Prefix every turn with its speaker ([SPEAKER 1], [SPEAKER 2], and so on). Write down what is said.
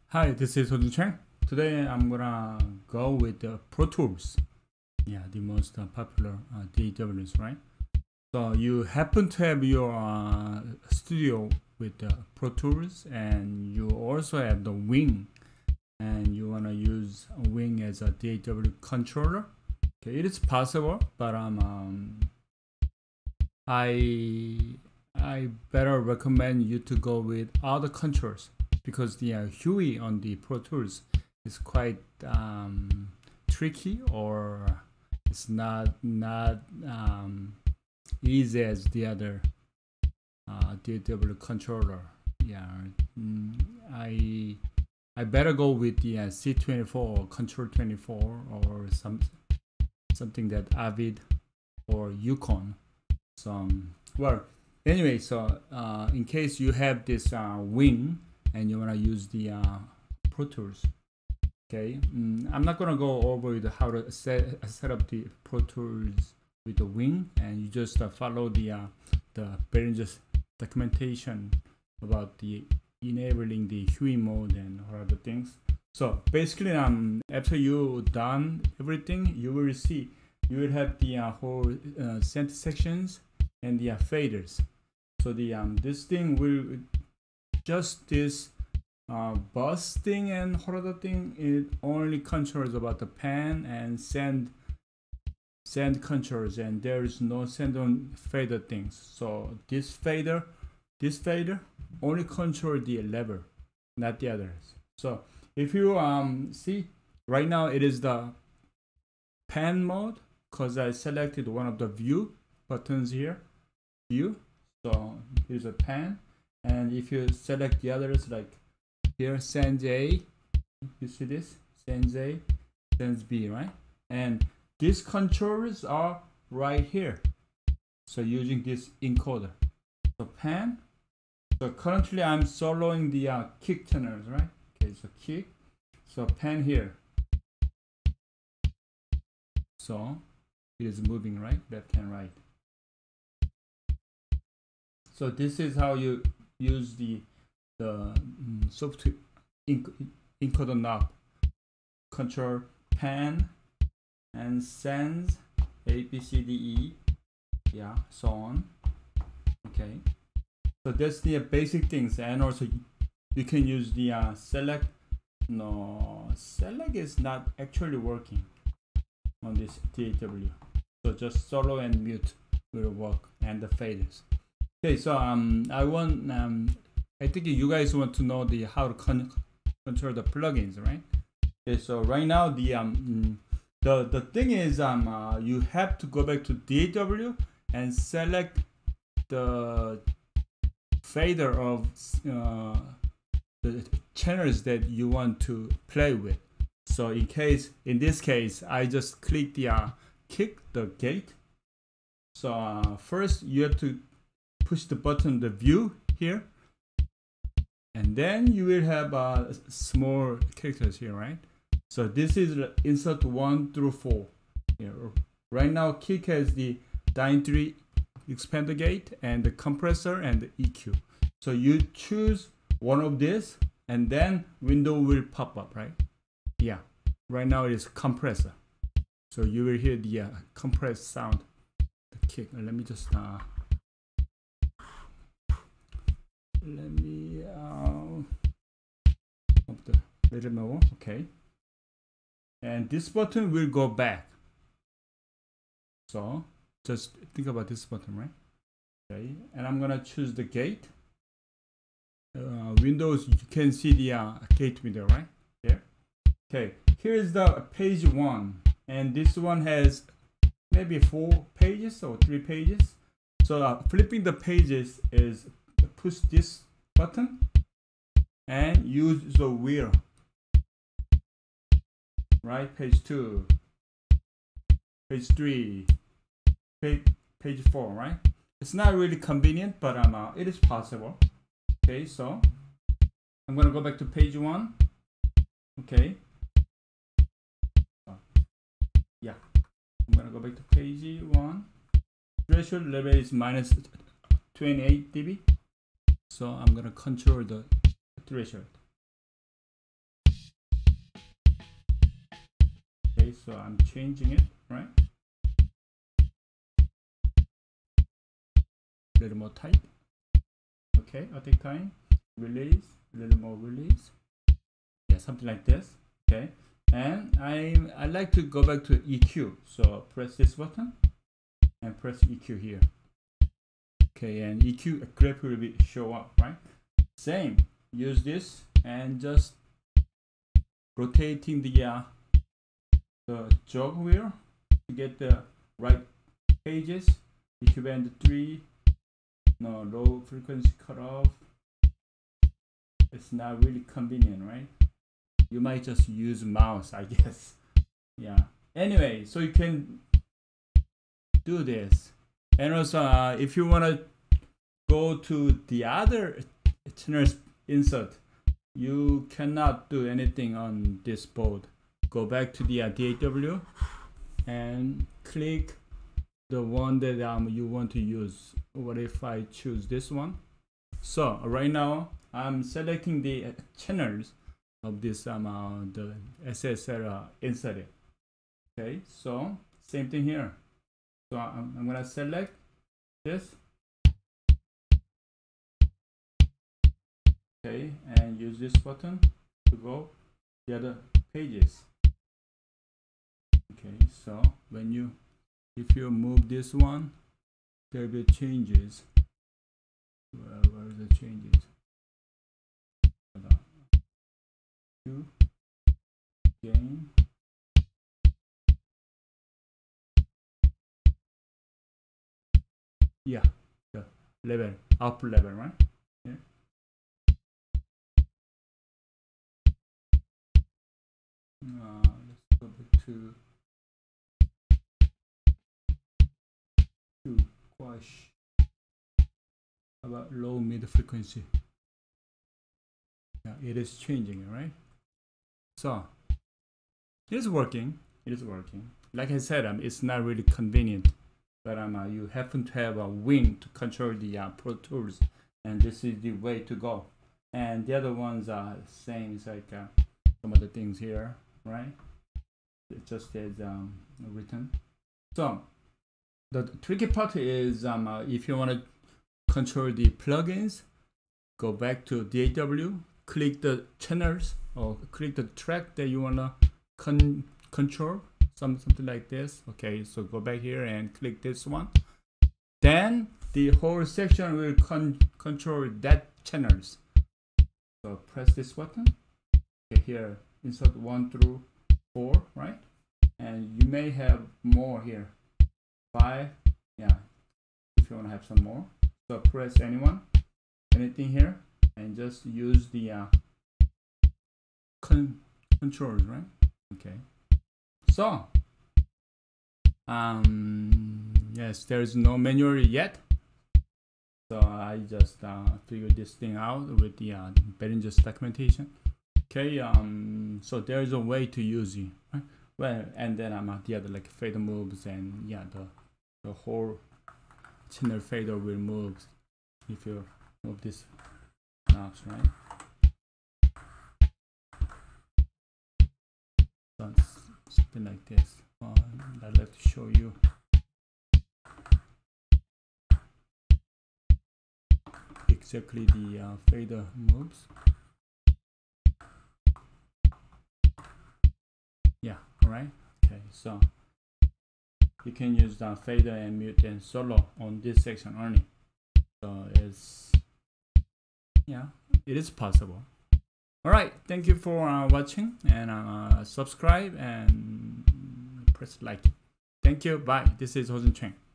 [SPEAKER 1] Hi, this is Ho Chang. Today I'm gonna go with the Pro Tools. Yeah, the most popular DAWs, right? So you happen to have your studio with the Pro Tools, and you also have the Wing, and you wanna use a Wing as a DAW controller. Okay, it is possible, but I better recommend you to go with other controls, because the HUI on the Pro Tools is quite tricky, or it's not easy as the other DAW controller. Yeah, I better go with the C24 or Control 24 or something that Avid or Yukon. So well, anyway, so in case you have this Wing and you want to use the Pro Tools, okay, I'm not gonna go over how to set up the Pro Tools with the Wing, and you just follow the Behringer's documentation about the enabling the HUI mode and all other things. So basically, after you done everything, you will see you will have the whole center sections and the faders. So the this thing will just this bus thing and whole other thing, it only controls about the pan and send controls, and there is no send on fader things. So this fader only control the lever, not the others. So if you see right now, it is the pan mode because I selected one of the view buttons here, view. So here's a pan, and if you select the others, like here, sends A, you see this, sends A, sends B, right? And these controllers are right here. So using this encoder, so pan. So currently I'm soloing the kick channels, right? Okay, so kick, so pan here. So it is moving, right, left and right. So this is how you use the software encoder knob. Control pan and sends A, B, C, D, E, yeah, so on. Okay, so that's the basic things, and also you can use the select. No, select is not actually working on this DAW. So just solo and mute will work, and the faders. Okay, so I think you guys want to know the how to control the plugins, right? Okay, so right now the thing is you have to go back to DAW and select the fader of the channels that you want to play with. So in this case, I just click the kick the gate. So first you have to push the button, the view here, and then you will have small characters here, right? So this is insert 1 through 4. Here. Right now, kick has the dyne 3 expander gate and the compressor and the EQ. So you choose one of this, and then window will pop up, right? Yeah. Right now it is compressor. So you will hear the compressed sound, the kick. Let me just let me up the little more. Okay, and this button will go back. So just think about this button, right? Okay, and I'm gonna choose the gate. Windows, you can see the gate window, right there. Okay, here is the page 1, and this one has maybe 4 pages or 3 pages. So flipping the pages is push this button and use the wheel, right? Page 2, page 3, page 4, right? It's not really convenient, but it is possible. Okay, so I'm gonna go back to page 1. Okay, yeah, I'm gonna go back to page 1. Threshold level is minus 28 dB. So I'm gonna control the threshold. Okay, so I'm changing it, right? A little more tight. Okay, I'll take time. Release, a little more release. Yeah, something like this. Okay, and I like to go back to EQ. So press this button and press EQ here. Okay, and EQ graph will be show up, right? Same. Use this and just rotating the jog wheel to get the right pages. EQ band 3. No, low frequency cutoff. It's not really convenient, right? You might just use mouse, I guess. Yeah. Anyway, so you can do this. And also, if you want to go to the other channels insert, you cannot do anything on this board. Go back to the DAW and click the one that you want to use. What if I choose this one? So right now I'm selecting the channels of this the SSL inserted. Okay, so same thing here. So I'm gonna select this. Okay, and use this button to go the other pages. Okay, so if you move this one, there will be changes. Where are the changes? Two, gain. Yeah, the level, output level, right? Yeah. Let's go back to quash. How about low mid frequency? Yeah, it is changing, right? So it is working. It is working. Like I said, it's not really convenient, but you happen to have a wing to control the Pro Tools, and this is the way to go. And the other ones are same. It's like some of the things here, right? It just as written. So the tricky part is if you want to control the plugins, go back to DAW, click the channels or click the track that you want to control, something like this. Okay, so go back here and click this one. Then the whole section will control that channels. So press this button. Okay, here insert 1 through 4, right? And you may have more here. 5, yeah, if you want to have some more. So press anything here, and just use the controls, right? Okay. So, yes, there is no manual yet. So I just figured this thing out with the Behringer's documentation. Okay. So there is a way to use it, right? Well, and then the other like fader moves, and yeah, the whole channel fader will move if you move this knobs, right? So something like this. I'd like to show you. Exactly the fader moves. Yeah, alright. Okay, so you can use the fader and mute and solo on this section only. So it is possible. Alright, thank you for watching, and subscribe and press like. Thank you. Bye. This is Ho Jun Chang.